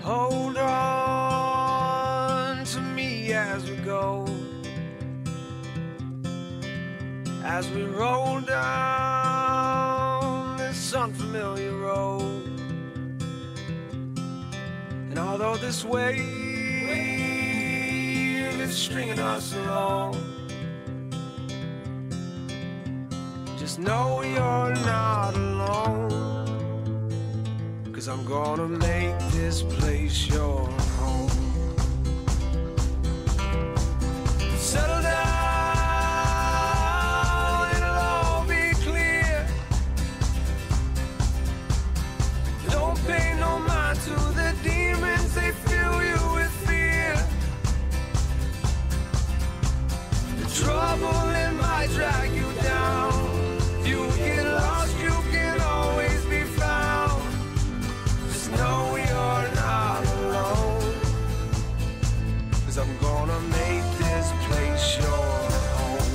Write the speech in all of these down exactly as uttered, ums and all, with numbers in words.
Hold on to me as we go, as we roll down this unfamiliar road. And although this wave is stringing us along, just know you're not alone, 'cause I'm gonna make this place your home. Settle down, it'll all be clear. Don't pay no mind to the demons, they fill you with fear. The trouble, it might drag you down. You get lost, you can always be found. Just know you're not alone, 'cause I'm gonna make this place your home.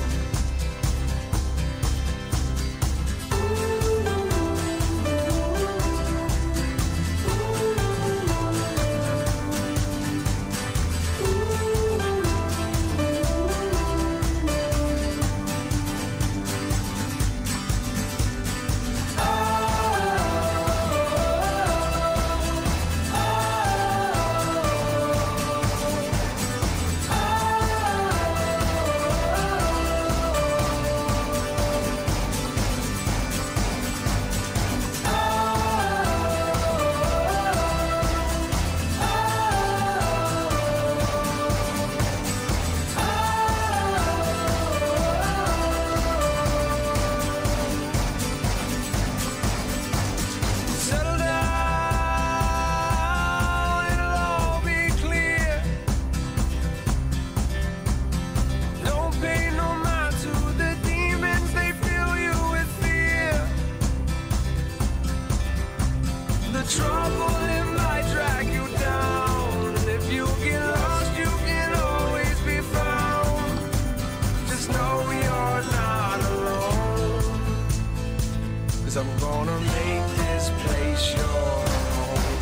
I'm gonna make this place your home.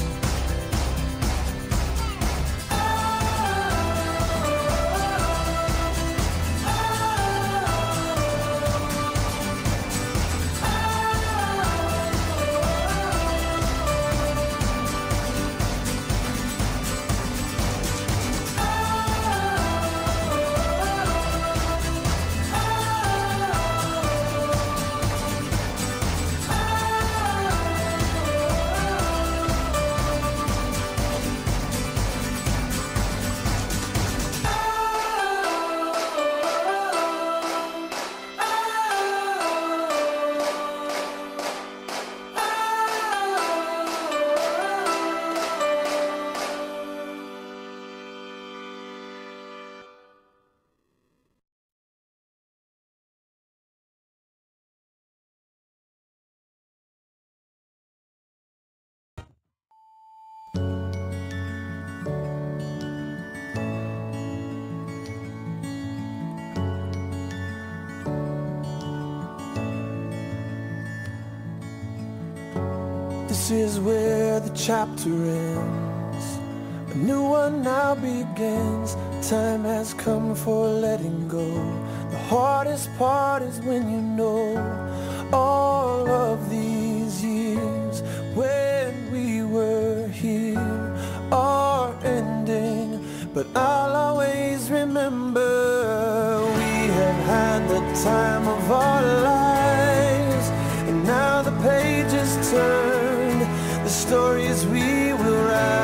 This is where the chapter ends. A new one now begins. Time has come for letting go. The hardest part is when you know all of these years when we were here are ending. But I'll always remember we have had the time of our lives, and now the page is turned. The stories we will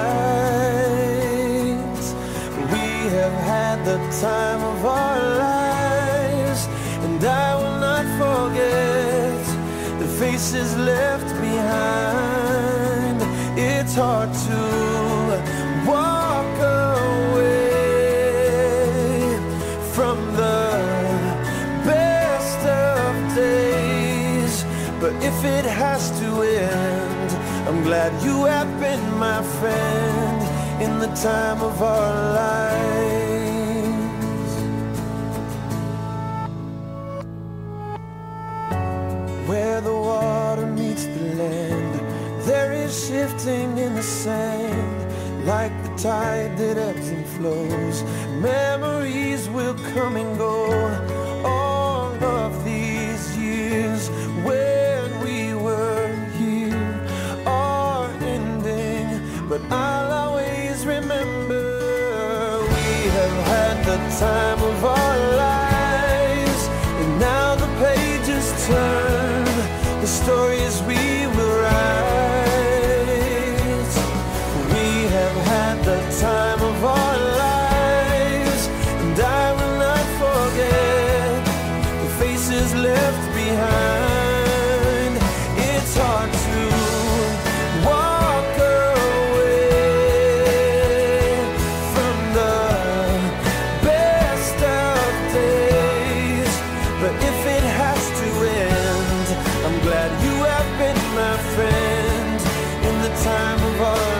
write. We have had the time of our lives, and I will not forget the faces left behind. It's hard to walk away from the best of days, but if it has to end, I'm glad you have been my friend in the time of our lives. Where the water meets the land, there is shifting in the sand, like the tide that ebbs and flows. Memories will come and go. All of these years when we were here are ending, but I'll always remember we have had the time of our lives, and now the pages turn, the stories we will write. We have had the time of our lives, and I will not forget the faces left behind. It's hard to walk away from the best of days, but if it has to end, I'm glad you have been my friend in the time of our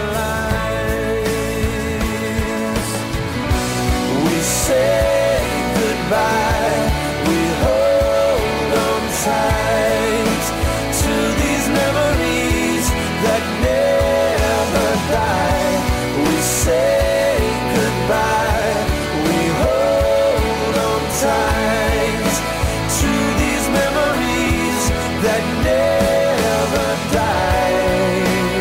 lives. We say goodbye, we hold on tight to these memories that never die. We say goodbye, we hold on tight to these memories that never die.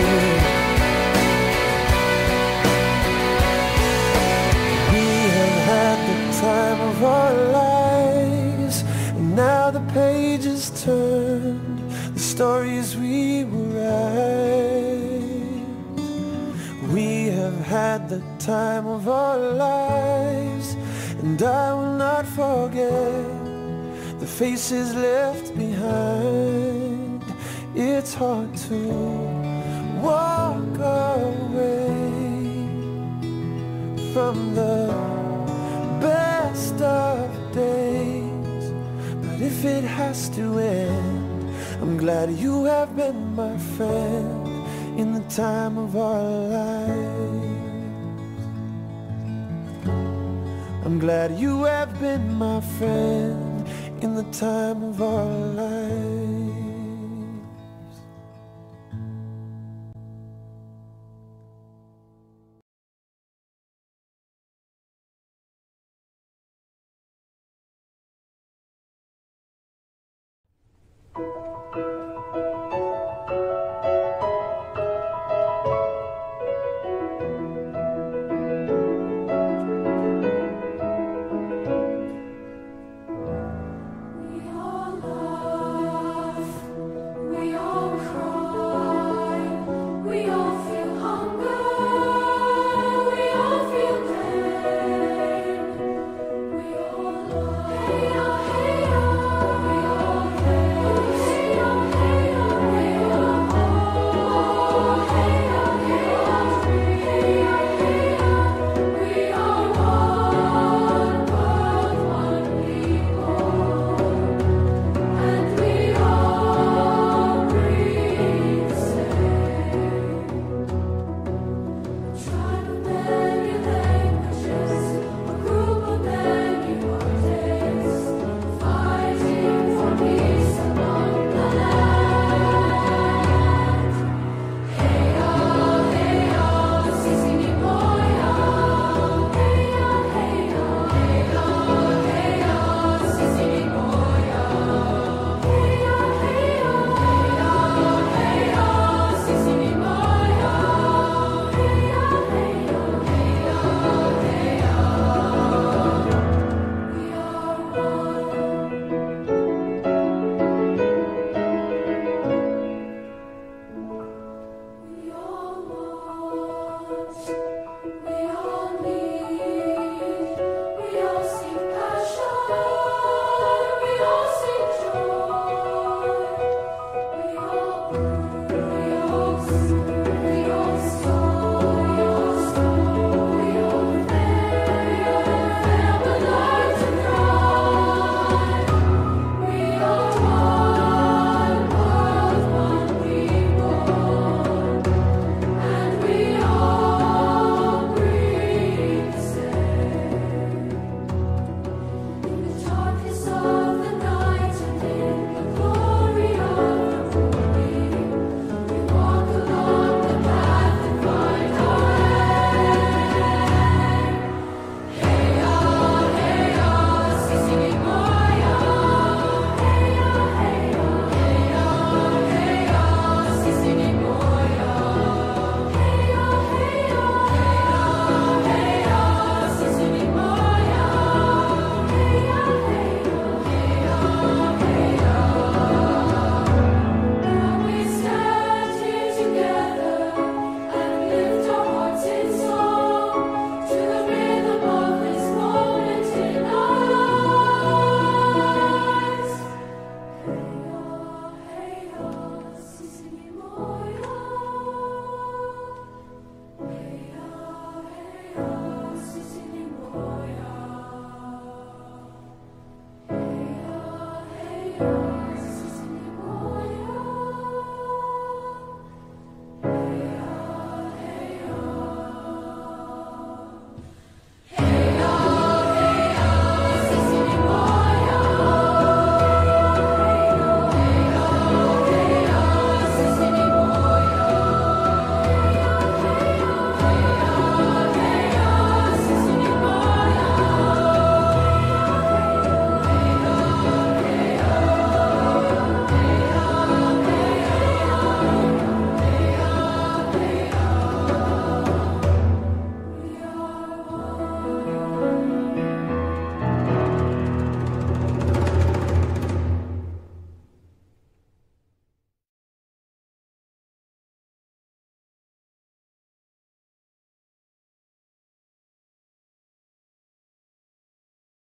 We have had the time of our lives, and now the pages turned, the stories we will write. We have had the time of our lives, and I will not forget the faces left behind. It's hard to walk away from the best of days, but if it has to end, I'm glad you have been my friend in the time of our lives. I'm glad you have been my friend in the time of our lives.